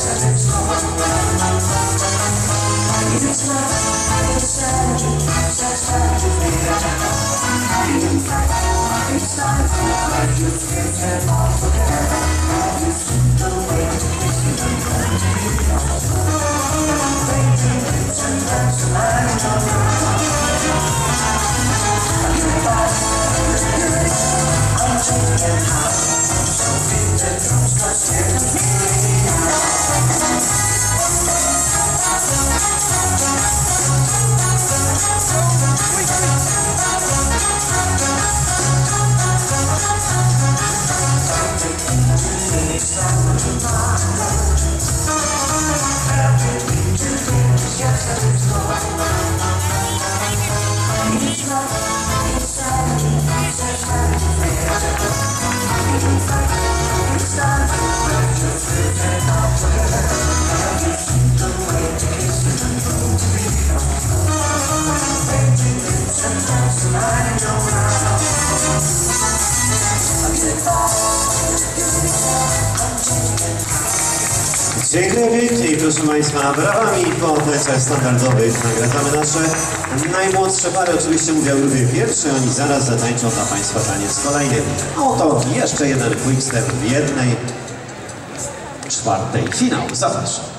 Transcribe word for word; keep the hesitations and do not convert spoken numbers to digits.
Dziękuję pięknie i proszę Państwa, brawami po tańcach standardowych nagradzamy nasze najmłodsze pary. Oczywiście mówię o grupie pierwszej, oni zaraz zatańczą dla Państwa taniec kolejny. A oto jeszcze jeden quick step w jednej czwartej finału. Zapraszam.